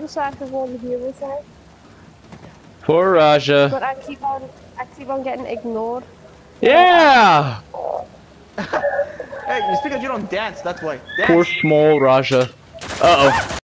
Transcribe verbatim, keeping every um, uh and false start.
game so I can go on the hero side. Poor Raja. But I keep on, I keep on getting ignored. Yeah! Hey, it's because you don't dance, that's why. Dance. Poor small Raja. Uh-oh.